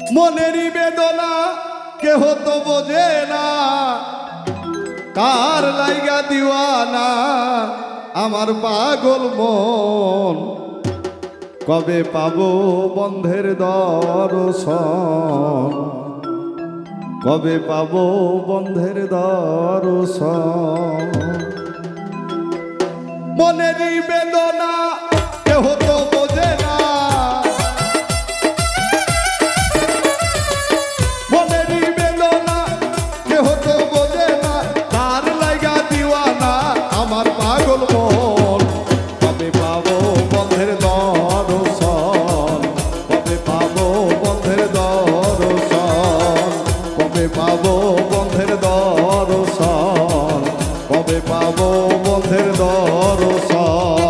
মনেরই বেদনা কেহ তো বোঝে না, কার লাইগা দিওয়ানা আমার পাগল মন। কবে পাবো বন্ধের দর্শন, কবে পাবো বন্ধের দর্শন। মনেরই বেদনা কেহ তো বোঝে না, মনেরই বেদনা কেহ তো বোঝে না, তার লাইগা দিওয়ানা আমার পাগল মন। কবে পাবো বন্ধের দর্শন, কবে পাবো বন্ধের দর্শন, কবে পাবো বন্ধের দর্শন, কবে পাবো বন্ধের দর্শন।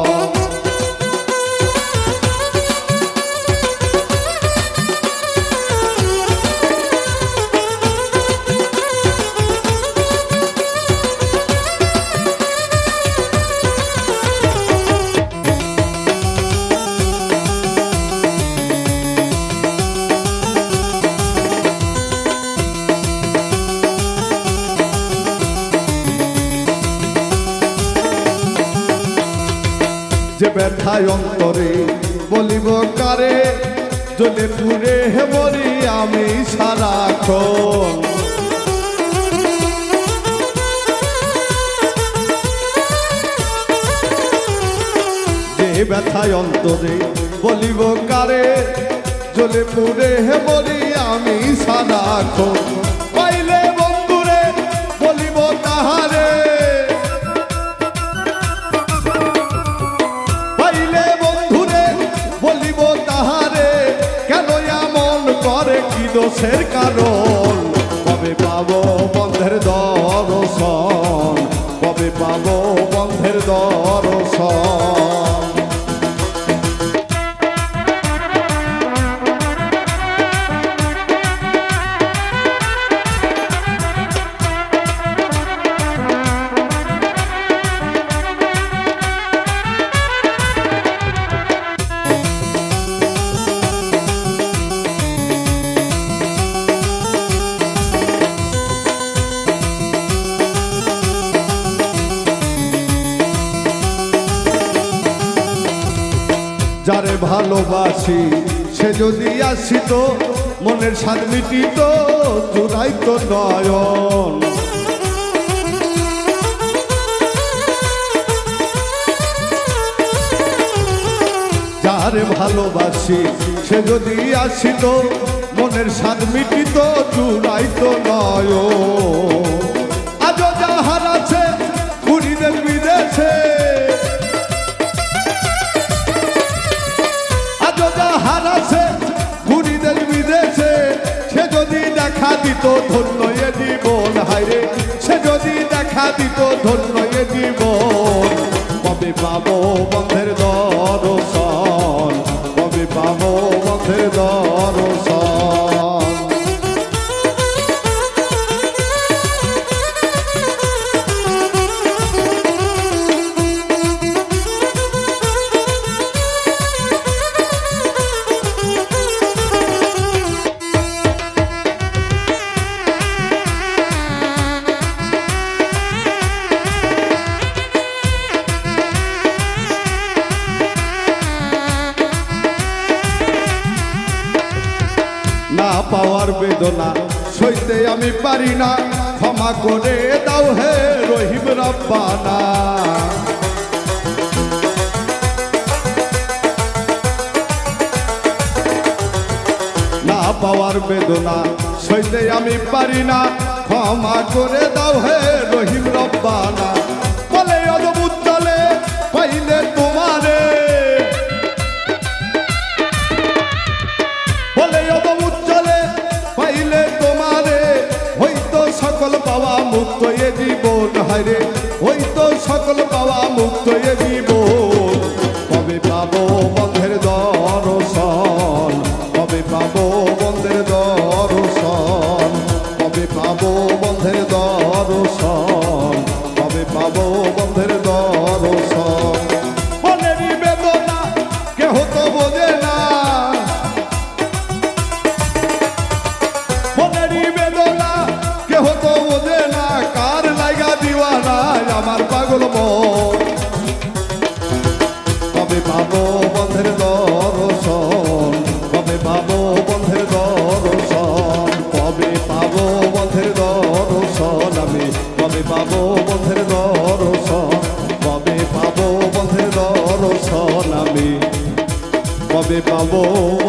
যে ব্যথায় অন্তরে বলিব কারে, জ্বলে পুড়ে হে মরি আমি সারাক্ষণ। যে ব্যথায় অন্তরে বলিব কারে, জ্বলে পুড়ে হে মরি আমি সারাক্ষণ। পাইলে বন্ধুরে বলিব তাহারে, পাইলে বন্ধুরে বলিব তাহারে, কেন এমন করে কি দোষের কারণ। কবে পাবো বন্ধের দর্শন, কবে পাবো বন্ধের দর্শন। যারে ভালোবাসি সে যদি আসিত, মনের স্বাদ মিটিত জুড়াইত নয়ন। যারে ভালোবাসি সে যদি আসিত, মনের স্বাদ মিটিত জুড়াইত নয়ন। আজও যাহার আছে ঘুরিলেন বিদেশে, হারাছে ঘুরিদের বিদেশে, সে যদি দেখা দিত ধন্য এ জীবন। হায়রে সে যদি দেখা দিত ধন্য এ জীবন। কবে পাবো বন্ধের দর্শন, কবে পাবো বন্ধের দর্শন। না পাওয়ার বেদনা সইতে আমি পারি না, ক্ষমা করে দাও হে রহিম রব্বানা। না পাওয়ার বেদনা সইতে আমি পারি না, ক্ষমা করে দাও হে রহিম রব্বানা। বলে অদ্ভুত চলে পাইলে তোমারে, বলে অদ্ভুত চলে পাইলে তোমারে, হইতো সকল পাওয়া মুক্ত এ জীবন। হায়রে হইতো সকল পাওয়া মুক্ত এ জীবন। কবে পাবো বন্ধের দর্শন, কবে পাবো বন্ধের দর্শন, কবে পাবো বন্ধের দর্শন, কবে পাবো বন্ধের দর্শন। মনেরই বেদনা কেহ তো বোঝে না, পাগল মন কবে পাবো বন্ধের দর্শন কবে পাবো বন্ধের দর্শন কবে পাবো বন্ধের দর্শন আমি কবে পাবো বন্ধের দর্শন কবে পাবো বন্ধের দর্শন আমি কবে পাবো